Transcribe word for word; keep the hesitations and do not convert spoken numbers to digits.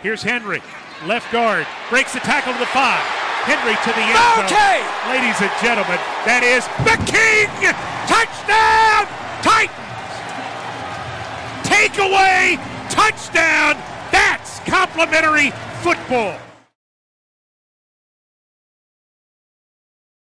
Here's Henry, left guard, breaks the tackle to the five. Henry to the end zone. Okay. Ladies and gentlemen, that is the King! Touchdown, Titans! Takeaway, touchdown, that's complimentary football.